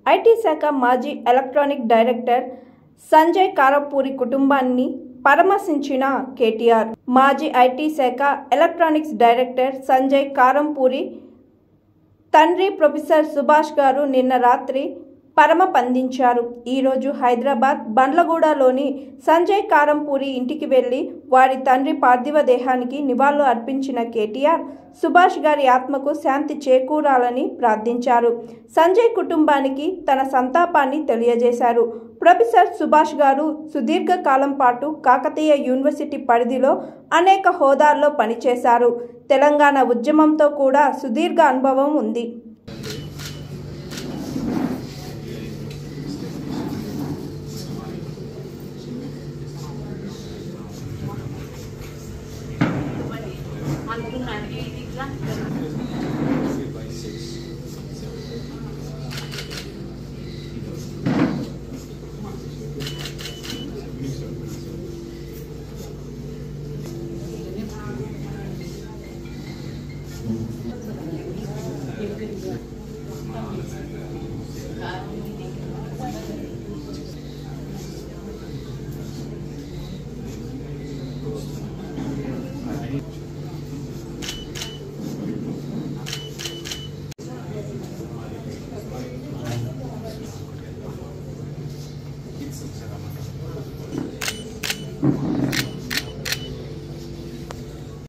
IT శాఖ మాజీ electronic director Sanjay Karampuri కుటుంబాన్ని పరామర్శించిన కేటీఆర్. మాజీ ఐటీ శాఖ ఎలక్ట్రానిక్స్ డైరెక్టర్ సంజయ్ కారంపూరి తండ్రి ప్రొఫెసర్ సుభాష్ గారు నిన్న రాత్రి పరమపందించారు. ఈరోజు హైదరాబాద్ బండ్లగూడలోని సంజయ్ కారంపూరి ఇంటికి వెళ్లి వారి తండ్రి పార్థివ దేహానికి నివాళులు అర్పించిన కేటీఆర్ సుభాష్ గారి ఆత్మకు శాంతి చేకూరాలని ప్రార్థించారు. సంజయ్ కుటుంబానికి తన సంతాపాన్ని తెలియజేశారు. ప్రొఫెసర్ సుభాష్ గారు సుదీర్ఘ కాలం పాటు కాకతీయ యూనివర్సిటీ పరిధిలో అనేక హోదాల్లో పనిచేశారు. తెలంగాణ ఉద్యమంతో కూడా సుదీర్ఘ అనుభవం ఉంది.